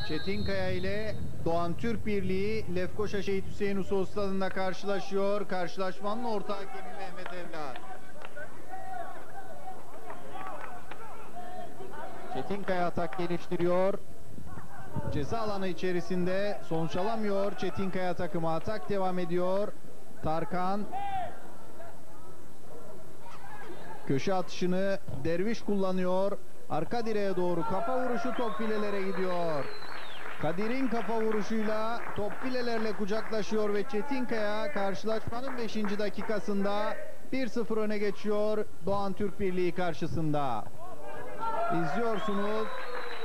Çetinkaya ile Doğan Türk Birliği Lefkoşa Şehit Hüseyin Usta Stadı'nda karşılaşıyor. Karşılaşmanın orta hakemi Mehmet Evlat. Çetinkaya atak geliştiriyor. Ceza alanı içerisinde sonuç alamıyor. Çetinkaya takımı atak devam ediyor. Tarkan köşe atışını Derviş kullanıyor. Arka direğe doğru kafa vuruşu, top filelere gidiyor. Kadir'in kafa vuruşuyla top filelerle kucaklaşıyor ve Çetinkaya karşılaşmanın 5. dakikasında 1-0 öne geçiyor Doğan Türk Birliği karşısında. İzliyorsunuz.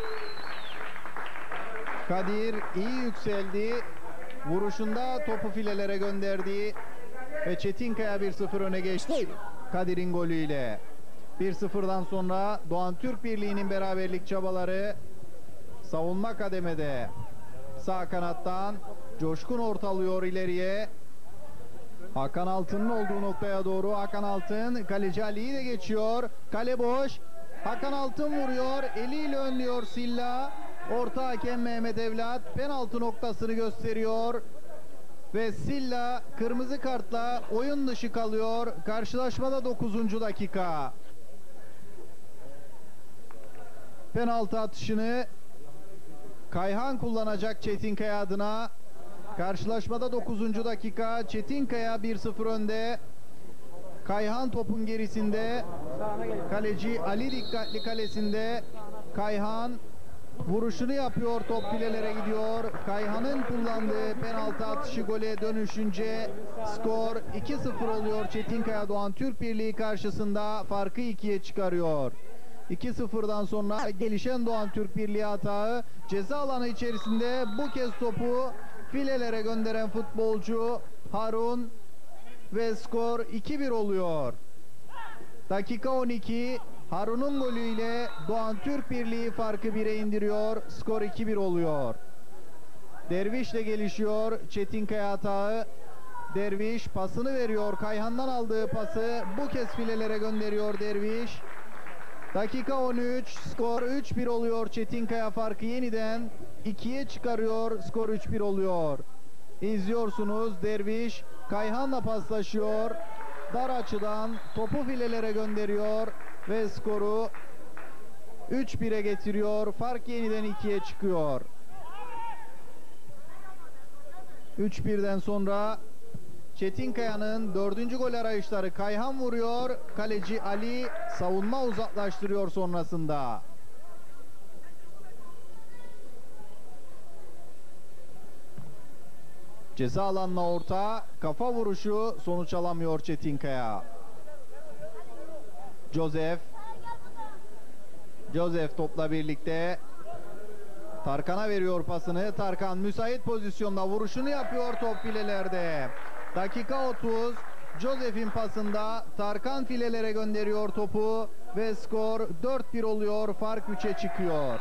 Kadir iyi yükseldi. Vuruşunda topu filelere gönderdi ve Çetinkaya 1-0 öne geçti Kadir'in golüyle. 1-0'dan sonra Doğan Türk Birliği'nin beraberlik çabaları savunma kademede. Sağ kanattan Coşkun ortalıyor ileriye. Hakan Altın'ın olduğu noktaya doğru. Hakan Altın kaleci Ali'yi de geçiyor. Kale boş. Hakan Altın vuruyor. Eliyle önlüyor Silla. Orta hakem Mehmet Evlat penaltı noktasını gösteriyor. Ve Silla kırmızı kartla oyun dışı kalıyor. Karşılaşmada 9. dakika. Penaltı atışını Kayhan kullanacak Çetinkaya adına. Karşılaşmada 9. dakika. Çetinkaya 1-0 önde. Kayhan topun gerisinde. Kaleci Ali dikkatli kalesinde. Kayhan vuruşunu yapıyor, top filelere gidiyor. Kayhan'ın kullandığı penaltı atışı gole dönüşünce skor 2-0 oluyor. Çetinkaya Doğan Türk Birliği karşısında farkı 2'ye çıkarıyor. 2-0'dan sonra gelişen Doğan Türk Birliği hatağı, ceza alanı içerisinde bu kez topu filelere gönderen futbolcu Harun ve skor 2-1 oluyor. Dakika 12, Harun'un golüyle Doğan Türk Birliği farkı 1'e indiriyor. Skor 2-1 oluyor. Derviş de gelişiyor. Çetinkaya hatağı. Derviş pasını veriyor. Kayhan'dan aldığı pası bu kez filelere gönderiyor Derviş. Dakika 13, skor 3-1 oluyor. Çetinkaya farkı yeniden 2'ye çıkarıyor. Skor 3-1 oluyor. İzliyorsunuz, Derviş Kayhan'la paslaşıyor. Dar açıdan topu filelere gönderiyor ve skoru 3-1'e getiriyor. Fark yeniden 2'ye çıkıyor. 3-1'den sonra Çetinkaya'nın 4. gol arayışları. Kayhan vuruyor. Kaleci Ali savunma uzaklaştırıyor sonrasında. Ceza alanına orta. Kafa vuruşu, sonuç alamıyor Çetinkaya. Joseph topla birlikte Tarkan'a veriyor pasını. Tarkan müsait pozisyonda vuruşunu yapıyor, top filelerde. Dakika 30. Joseph'in pasında Tarkan filelere gönderiyor topu ve skor 4-1 oluyor. Fark 3'e çıkıyor.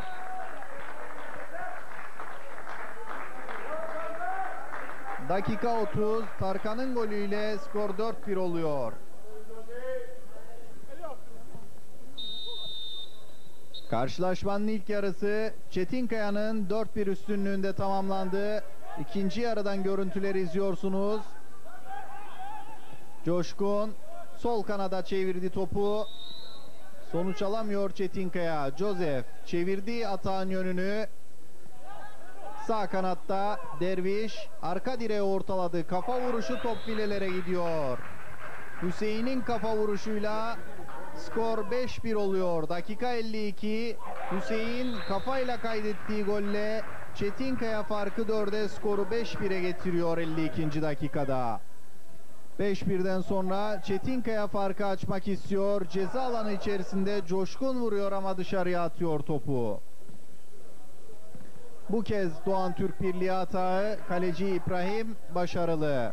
Dakika 30. Tarkan'ın golüyle skor 4-1 oluyor. Karşılaşmanın ilk yarısı Çetinkaya'nın 4-1 üstünlüğünde tamamlandı. İkinci yarıdan görüntüleri izliyorsunuz. Coşkun sol kanada çevirdi topu. Sonuç alamıyor Çetinkaya. Joseph çevirdi atağın yönünü. Sağ kanatta Derviş arka direğe ortaladı. Kafa vuruşu, top filelere gidiyor. Hüseyin'in kafa vuruşuyla skor 5-1 oluyor. Dakika 52. Hüseyin kafayla kaydettiği golle Çetinkaya farkı 4'e, skoru 5-1'e getiriyor 52. dakikada. 5-1'den sonra Çetinkaya farkı açmak istiyor. Ceza alanı içerisinde Coşkun vuruyor ama dışarıya atıyor topu. Bu kez Doğan Türk Birliği hatağı. Kaleci İbrahim başarılı.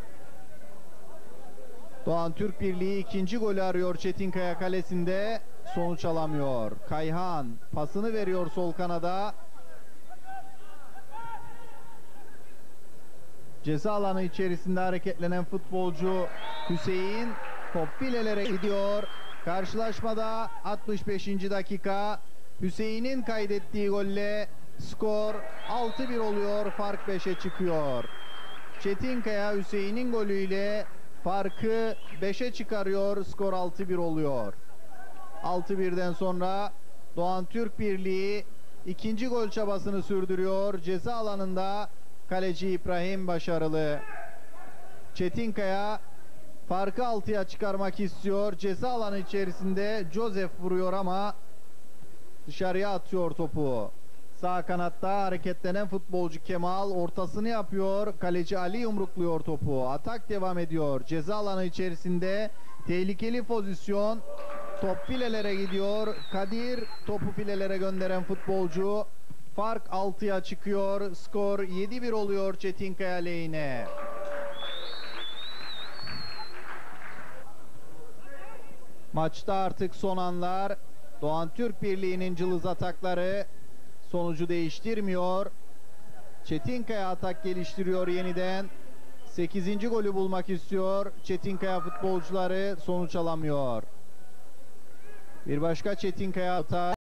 Doğan Türk Birliği ikinci golü arıyor Çetinkaya kalesinde. Sonuç alamıyor. Kayhan pasını veriyor sol kanada. Ceza alanı içerisinde hareketlenen futbolcu Hüseyin, top filelere gidiyor. Karşılaşmada 65. dakika. Hüseyin'in kaydettiği golle Skor 6-1 oluyor. Fark 5'e çıkıyor. Çetinkaya Hüseyin'in golüyle farkı 5'e çıkarıyor. Skor 6-1 oluyor. 6-1'den sonra Doğan Türk Birliği ikinci gol çabasını sürdürüyor. Ceza alanında kaleci İbrahim başarılı. Çetinkaya farkı 6'ya çıkarmak istiyor. Ceza alanı içerisinde Joseph vuruyor ama dışarıya atıyor topu. Sağ kanatta hareketlenen futbolcu Kemal ortasını yapıyor. Kaleci Ali yumrukluyor topu. Atak devam ediyor. Ceza alanı içerisinde tehlikeli pozisyon. Top filelere gidiyor. Kadir topu filelere gönderen futbolcu. Fark 6'ya çıkıyor. Skor 7-1 oluyor Çetinkaya lehine. Maçta artık son anlar. Doğan Türk Birliği'nin cılız atakları sonucu değiştirmiyor. Çetinkaya atak geliştiriyor yeniden. 8. golü bulmak istiyor. Çetinkaya futbolcuları sonuç alamıyor. Bir başka Çetinkaya atağı.